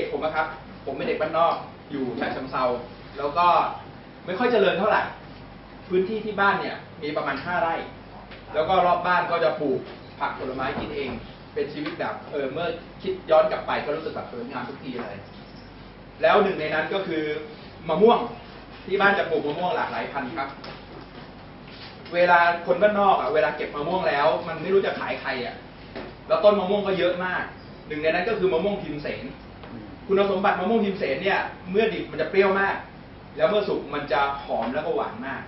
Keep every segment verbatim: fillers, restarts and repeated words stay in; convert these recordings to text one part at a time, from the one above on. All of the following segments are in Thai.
ผมนะครับผมเป็นเด็กบ้านนอกอยู่ฉะเชิงเทราแล้วก็ไม่ค่อยเจริญเท่าไหร่พื้นที่ที่บ้านเนี่ยมีประมาณห้าไร่แล้วก็รอบบ้านก็จะปลูกผักผลไม้กินเองเป็นชีวิตแบบเออเมื่อคิดย้อนกลับไปก็รู้สึกแบบสวยงามทุกทีเลยแล้วหนึ่งในนั้นก็คือมะม่วงที่บ้านจะปลูกมะม่วงหลากหลายพันธุ์ครับเวลาคนบ้านนอกอ่ะเวลาเก็บมะม่วงแล้วมันไม่รู้จะขายใครอ่ะแล้วต้นมะม่วงก็เยอะมากหนึ่งในนั้นก็คือมะม่วงพิมเสนคุณสมบัติมะม่วงพิมเสนเนี่ยเมื่อดิบมันจะเปรี้ยวมากแล้วเมื่อสุกมันจะหอมแล้วก็หวานมาก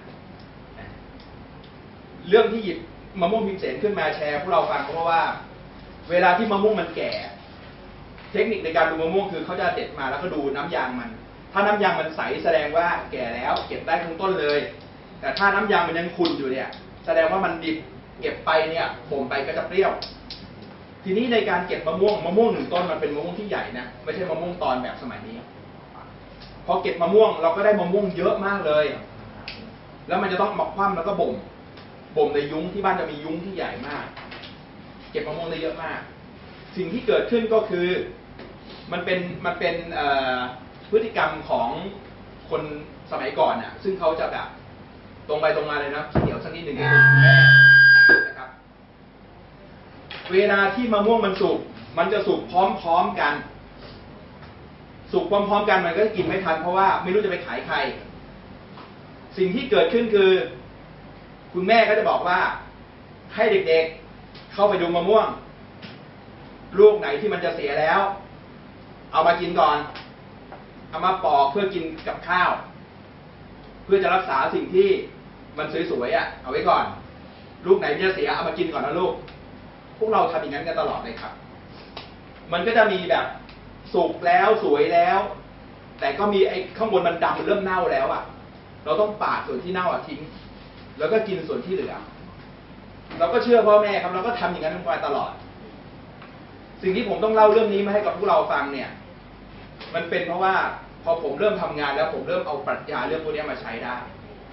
เรื่องที่หยิบมะม่วงพิมเสนขึ้นมาแชร์พวกเราฟังเพราะว่าเวลาที่มะม่วงมันแก่เทคนิคในการดูมะม่วงคือเขาจะเด็ดมาแล้วก็ดูน้ำยางมันถ้าน้ำยางมันใสแสดงว่าแก่แล้วเก็บได้ทั้งต้นเลยแต่ถ้าน้ำยางมันยังขุ่นอยู่เนี่ยแสดงว่ามันดิบเก็บไปเนี่ยบ่มไปก็จะเปรี้ยวทีนี้ในการเก็บมะม่วงมะม่วงหนึ่งต้นมันเป็นมะม่วงที่ใหญ่นะไม่ใช่มะม่วงตอนแบบสมัยนี้พอเก็บมะม่วงเราก็ได้มะม่วงเยอะมากเลยแล้วมันจะต้องมาคว่ำแล้วก็บ่มบ่มในยุ้งที่บ้านจะมียุ้งที่ใหญ่มากเก็บมะม่วงได้เยอะมากสิ่งที่เกิดขึ้นก็คือมันเป็นมันเป็นพฤติกรรมของคนสมัยก่อนน่ะซึ่งเขาจะแบบตรงไปตรงมาเลยนะเดี๋ยวสักนิดหนึ่งให้คุณแม่นะครับเวลาที่มะม่วงมันสุกมันจะสุกพร้อมๆกันสุกพร้อมๆกันมันก็กินไม่ทันเพราะว่าไม่รู้จะไปขายใครสิ่งที่เกิดขึ้นคือคุณแม่ก็จะบอกว่าให้เด็กๆเข้าไปดูมะม่วงลูกไหนที่มันจะเสียแล้วเอามากินก่อนเอามาปอกเพื่อกินกับข้าวเพื่อจะรักษาสิ่งที่มันสวยๆอ่ะเอาไว้ก่อนลูกไหนมันจะเสียเอามากินก่อนนะลูกพวกเราทำอย่างนั้นกันตลอดเลยครับมันก็จะมีแบบสุกแล้วสวยแล้วแต่ก็มีไอ้ข้างบนมันดำมันเริ่มเน่าแล้วอ่ะเราต้องปาดส่วนที่เน่าอ่ะทิ้งแล้วก็กินส่วนที่เหลือเราก็เชื่อพ่อแม่ครับเราก็ทำอย่างนั้นมาตลอดสิ่งที่ผมต้องเล่าเรื่องนี้มาให้กับพวกเราฟังเนี่ยมันเป็นเพราะว่าพอผมเริ่มทำงานแล้วผมเริ่มเอาปรัชญาเรื่องพวกนี้มาใช้ได้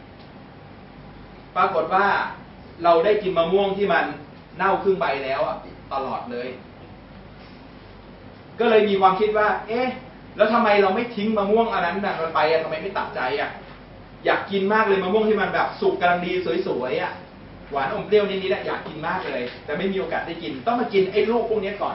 ปรากฏว่าเราได้กินมะม่วงที่มันเน่าครึ่งใบแล้วตลอดเลยก็เลยมีความคิดว่าเอ๊ะแล้วทำไมเราไม่ทิ้งมะม่วงอันนั้นน่ะมันไปอ่ะทำไมไม่ตัดใจอ่ะอยากกินมากเลยมะม่วงที่มันแบบสุกกำลังดีสวยๆอ่ะหวานอมเปรี้ยวนิดๆอ่ะอยากกินมากเลยแต่ไม่มีโอกาสได้กินต้องมากินไอ้ลูกพวกนี้ก่อน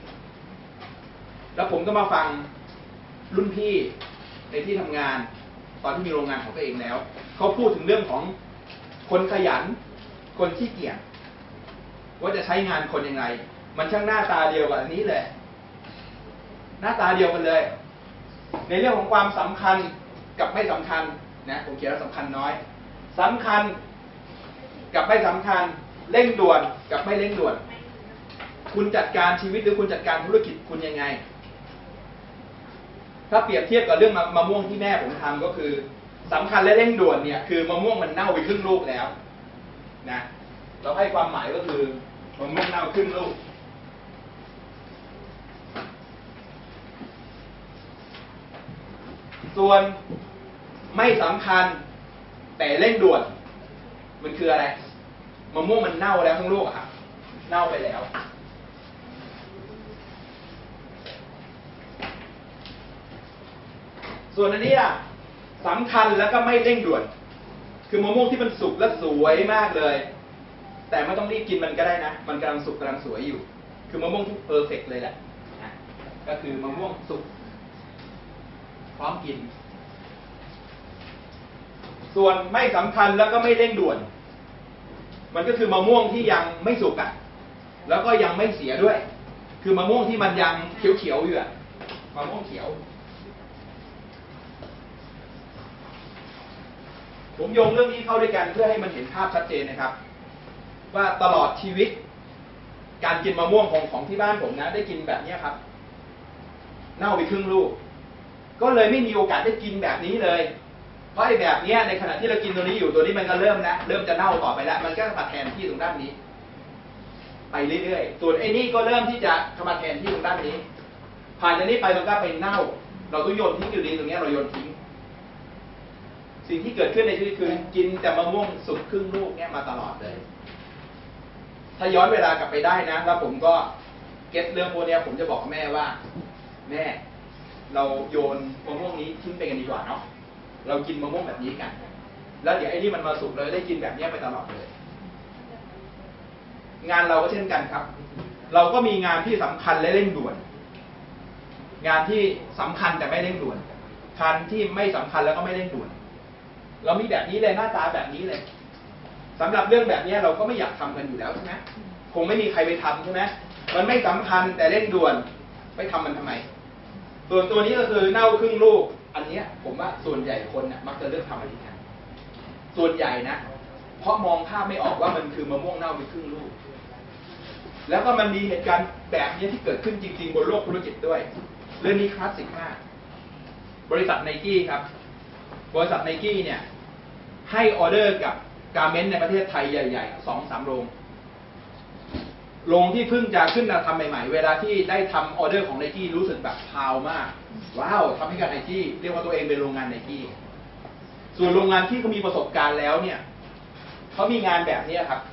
แล้วผมก็มาฟังรุ่นพี่ในที่ทำงานตอนที่มีโรงงานของตัวเองแล้วเขาพูดถึงเรื่องของคนขยันคนขี้เกียจว่าจะใช้งานคนยังไงมันช่างหน้าตาเดียวกับอันนี้เลยหน้าตาเดียวกันเลยในเรื่องของความสำคัญกับไม่สำคัญนะผมเขียนว่าสำคัญน้อยสำคัญกับไม่สำคัญเร่งด่วนกับไม่เร่งด่วนคุณจัดการชีวิตหรือคุณจัดการธุรกิจคุณยังไงถ้าเปรียบเทียบกับเรื่องมะม่วงที่แม่ผมทำก็คือสำคัญและเร่งด่วนเนี่ยคือมะม่วงมันเน่าไปครึ่งลูกแล้วนะเราให้ความหมายก็คือมะม่วงเน่าครึ่งลูกส่วนไม่สำคัญแต่เร่งด่วนมันคืออะไรมะม่วงมันเน่าแล้วทั้งลูกอะครับเน่าไปแล้วส่วนอันนี้อ่ะสำคัญแล้วก็ไม่เร่งด่วนคือมะม่วงที่มันสุกและสวยมากเลยแต่ไม่ต้องรีบกินมันก็ได้นะมันกำลังสุกกำลังสวยอยู่คือมะม่วงที่เพอร์เฟกต์เลยแหละก็คือมะม่วงสุกพร้อมกินส่วนไม่สำคัญแล้วก็ไม่เร่งด่วนมันก็คือมะม่วงที่ยังไม่สุกอ่ะแล้วก็ยังไม่เสียด้วยคือมะม่วงที่มันยังเขียวๆอยู่อ่ะมะม่วงเขียวผมโยงเรื่องนี้เข้าด้วยกันเพื่อให้มันเห็นภาพชัดเจนนะครับว่าตลอดชีวิตการกินมะม่วงของของที่บ้านผมนะได้กินแบบนี้ครับเน่าไปครึ่งลูกก็เลยไม่มีโอกาสได้กินแบบนี้เลยเพราะไอ้แบบนี้ในขณะที่เรากินตัวนี้อยู่ตัวนี้มันก็เริ่มนะเริ่มจะเน่าต่อไปแล้วมันก็มาแทนที่ตรงด้านนี้ไปเรื่อยๆส่วนไอ้นี่ก็เริ่มที่จะเข้ามาแทนที่ตรงด้านนี้ผ่านจากนี้ไปมันก็ไปเน่าเราต้องโยนทิ้งอยู่ดีตรงนี้เราโยนทิ้งสิ่งที่เกิดขึ้นในชีวิตคือกินแต่มะม่วงสุกครึ่งลูกเนี่ยมาตลอดเลยถ้าย้อนเวลากลับไปได้นะแล้วผมก็เก็ตเรื่องพวกนี้ผมจะบอกแม่ว่าแม่เราโยนมะม่วงนี้ทิ้งไปกันดีกว่าเนาะเรากินมะม่วงแบบนี้กันแล้วเดี๋ยวไอ้นี่มันมาสุกเลยได้กินแบบนี้ไปตลอดเลยงานเราก็เช่นกันครับ เราก็มีงานที่สำคัญและเร่งด่วนงานที่สำคัญแต่ไม่เร่งด่วนงานที่ไม่สำคัญแล้วก็ไม่เร่งด่วนเรามีแบบนี้เลยหน้าตาแบบนี้เลยสำหรับเรื่องแบบนี้เราก็ไม่อยากทำกันอยู่แล้วใช่ไหมคงไม่มีใครไปทำใช่ไหมมันไม่สำคัญแต่เร่งด่วนไปทำมันทำไมส่วนตัวนี้ก็คือเน่าครึ่งลูกอันนี้ผมว่าส่วนใหญ่คนเนี่ยมักจะเลือกทำอันนี้กันส่วนใหญ่นะเพราะมองภาพไม่ออกว่ามันคือมะม่วงเน่าไปครึ่งลูกแล้วก็มันมีเหตุการณ์แบบนี้ที่เกิดขึ้นจริงๆบนโลกธุรกิจด้วยเรื่องนี้คลาสสิกมากบริษัทไนกี้ครับบริษัทไนกี้เนี่ยให้ออเดอร์กับการเมนต์ในประเทศไทยใหญ่ๆสองสามโรงโรงที่เพิ่งจะขึ้นมาทำใหม่ๆเวลาที่ได้ทำออเดอร์ของไนกี้รู้สึกแบบพาวมากว้าวทำให้กับไนกี้เรียกว่าตัวเองเป็นโรงงานไนกี้ส่วนโรงงานที่เขามีประสบการณ์แล้วเนี่ยเขามีงานแบบนี้ครับ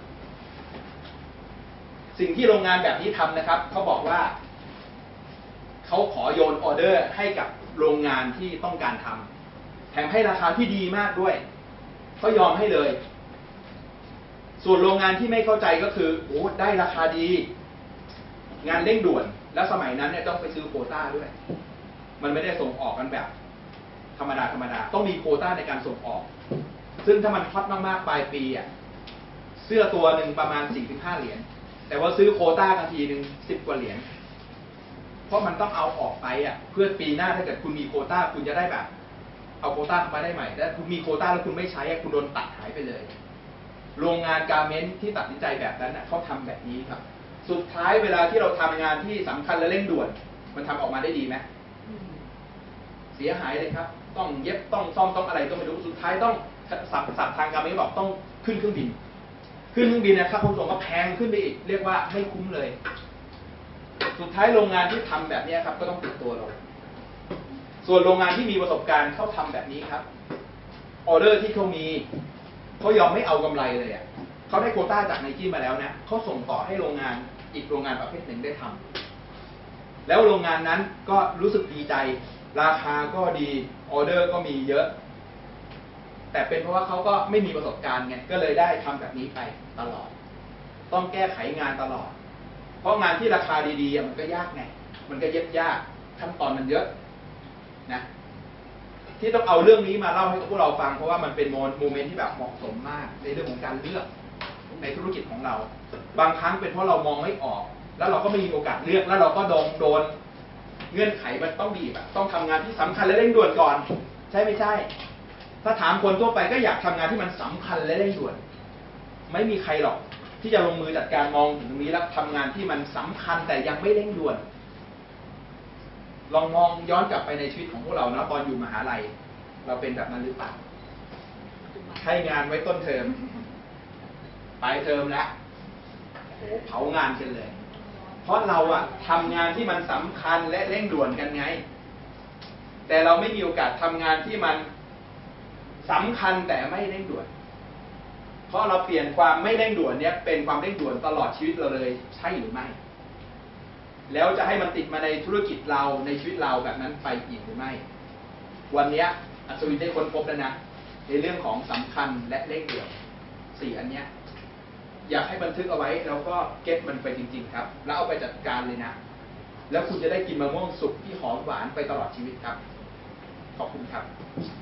สิ่งที่โรงงานแบบนี้ทำนะครับเขาบอกว่าเขาขอโยนออเดอร์ให้กับโรงงานที่ต้องการทำแถมให้ราคาที่ดีมากด้วยเขายอมให้เลยส่วนโรงงานที่ไม่เข้าใจก็คือโอ้ได้ราคาดีงานเร่งด่วนแล้วสมัยนั้นเนี่ยต้องไปซื้อโควต้าด้วยมันไม่ได้ส่งออกกันแบบธรรมดาธรรมดาต้องมีโควต้าในการส่งออกซึ่งถ้ามันฮอตมากๆปลายปีอ่ะเสื้อตัวหนึ่งประมาณสี่สิบห้าเหรียญแต่ว่าซื้อโควต้ากันทีหนึ่งสิบกว่าเหรียญเพราะมันต้องเอาออกไปอ่ะเพื่อปีหน้าถ้าเกิดคุณมีโควต้าคุณจะได้แบบเอาโควต้าเข้ามาได้ใหม่แต่คุณมีโควต้าแล้วคุณไม่ใช้คุณโดนตัดหายไปเลยโรงงานการเมนต์ที่ตัดสินใจแบบนั้นเขาทำแบบนี้ครับสุดท้ายเวลาที่เราทำงานที่สำคัญและเร่งด่วนมันทำออกมาได้ดีไหมเสียหายเลยครับต้องเย็บต้องซ่อมต้องอะไรก็ไม่รู้สุดท้ายต้องสับสับทางการเมนต์บอกต้องขึ้นเครื่องบินขึ้นเครื่องบินนะครับคุณส่งก็แพงขึ้นไปอีกเรียกว่าไม่คุ้มเลยสุดท้ายโรงงานที่ทำแบบนี้ครับก็ต้องติดตัวเราส่วนโรงงานที่มีประสบการณ์เขาทำแบบนี้ครับออเดอร์ที่เขามีเขายอมไม่เอากำไรเลยอ่ะเขาได้โควต้าจากไนกี้มาแล้วนะเขาส่งต่อให้โรงงานอีกโรงงานประเภทหนึ่งได้ทำแล้วโรงงานนั้นก็รู้สึกดีใจราคาก็ดีออเดอร์ก็มีเยอะแต่เป็นเพราะว่าเขาก็ไม่มีประสบการณ์ไงก็เลยได้ทำแบบนี้ไปตลอดต้องแก้ไขงานตลอดเพราะงานที่ราคาดีๆมันก็ยากไงมันก็เย็บยากขั้นตอนมันเยอะนะที่ต้องเอาเรื่องนี้มาเล่าให้พวกเราฟังเพราะว่ามันเป็นโมเมนต์ที่แบบเหมาะสมมากในเรื่องของการเลือกในธุรกิจของเราบางครั้งเป็นเพราะเรามองไม่ออกแล้วเราก็ไม่มีโอกาสเลือกแล้วเราก็โดนโดนเงื่อนไขมันต้องบีบอะต้องทำงานที่สำคัญและเร่งด่วนก่อนใช่ไม่ใช่ถ้าถามคนทั่วไปก็อยากทำงานที่มันสำคัญและเร่งด่วนไม่มีใครหรอกที่จะลงมือจัดการมองถึงตรงนี้แล้วทำงานที่มันสำคัญแต่ยังไม่เร่งด่วนลองมองย้อนกลับไปในชีวิตของพวกเรานะตอนอยู่มหาลัยเราเป็นแบบนั้นหรือเปล่าให้งานไว้ต้นเทอมปลายเทอมแล้วโหเผางานกันเลยเพราะเราอะทำงานที่มันสำคัญและเร่งด่วนกันไงแต่เราไม่มีโอกาสทำงานที่มันสำคัญแต่ไม่เร่งด่วนเพราะเราเปลี่ยนความไม่เร่งด่วนเนี้ยเป็นความเร่งด่วนตลอดชีวิตเราเลยใช่หรือไม่แล้วจะให้มันติดมาในธุรกิจเราในชีวิตเราแบบนั้นไปอีกหรือไม่วันนี้อัศวินได้ค้นพบแล้วนะในเรื่องของสำคัญและเร่งด่วนสี่อันเนี้ยอยากให้บันทึกเอาไว้แล้วก็เก็ตมันไปจริงๆครับแล้วเอาไปจัดการเลยนะแล้วคุณจะได้กินมะม่วงสุกที่หอมหวานไปตลอดชีวิตครับขอบคุณครับ